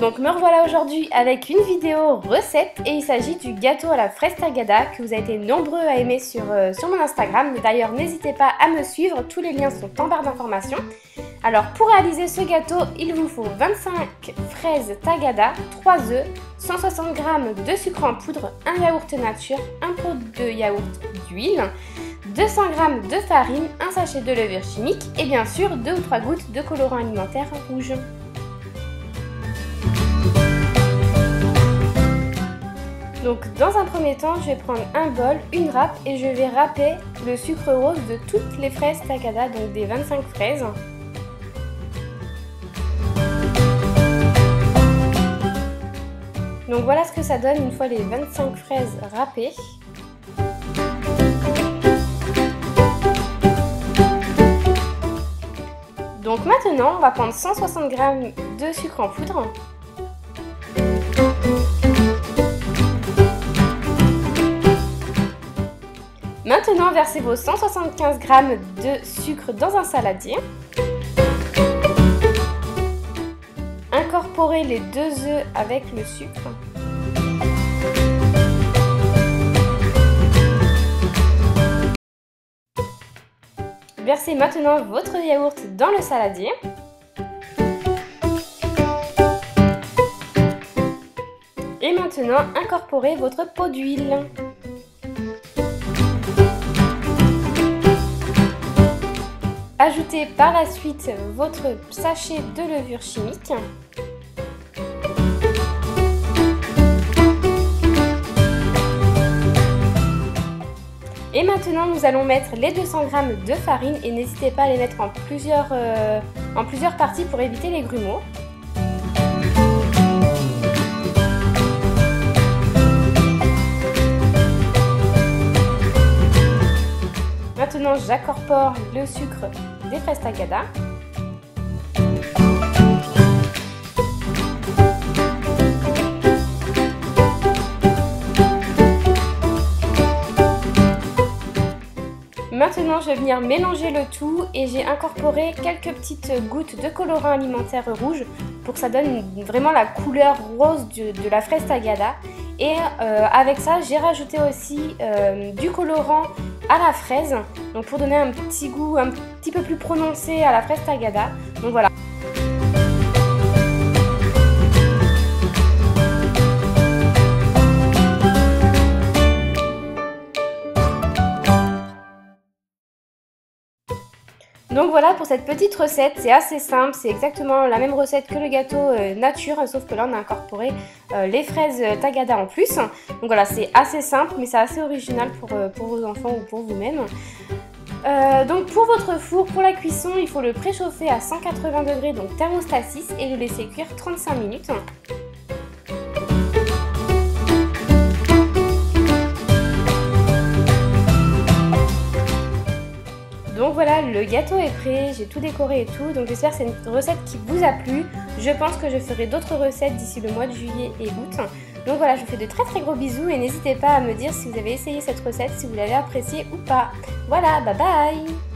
Donc me revoilà aujourd'hui avec une vidéo recette et il s'agit du gâteau à la fraise tagada que vous avez été nombreux à aimer sur mon Instagram. D'ailleurs n'hésitez pas à me suivre, tous les liens sont en barre d'informations. Alors pour réaliser ce gâteau, il vous faut 25 fraises tagada, 3 œufs, 160 g de sucre en poudre, un yaourt nature, un pot de yaourt d'huile, 200 g de farine, un sachet de levure chimique et bien sûr 2 ou 3 gouttes de colorant alimentaire rouge. Donc dans un premier temps, je vais prendre un bol, une râpe et je vais râper le sucre rose de toutes les fraises tagada, donc des 25 fraises. Donc voilà ce que ça donne une fois les 25 fraises râpées. Donc maintenant, on va prendre 160 g de sucre en poudre. Maintenant, versez vos 175 g de sucre dans un saladier. Incorporez les 2 œufs avec le sucre. Versez maintenant votre yaourt dans le saladier. Et maintenant, incorporez votre pot d'huile. Ajoutez par la suite votre sachet de levure chimique. Et maintenant nous allons mettre les 200 g de farine et n'hésitez pas à les mettre en plusieurs parties pour éviter les grumeaux. Maintenant j'incorpore le sucre des fraises tagada. Maintenant je vais venir mélanger le tout et j'ai incorporé quelques petites gouttes de colorant alimentaire rouge pour que ça donne vraiment la couleur rose de la fraise tagada. Et avec ça j'ai rajouté aussi du colorant à la fraise, donc pour donner un petit goût un petit peu plus prononcé à la fraise tagada. Donc voilà. Donc voilà pour cette petite recette, c'est assez simple, c'est exactement la même recette que le gâteau nature, sauf que là on a incorporé les fraises tagada en plus. Donc voilà, c'est assez simple mais c'est assez original pour vos enfants ou pour vous-même. Donc pour votre four, pour la cuisson, il faut le préchauffer à 180 degrés, donc thermostat 6, et le laisser cuire 35 minutes. Donc voilà, le gâteau est prêt, j'ai tout décoré et tout, donc j'espère que c'est une recette qui vous a plu. Je pense que je ferai d'autres recettes d'ici le mois de juillet et août. Donc voilà, je vous fais de très gros bisous et n'hésitez pas à me dire si vous avez essayé cette recette, si vous l'avez appréciée ou pas. Voilà, bye bye!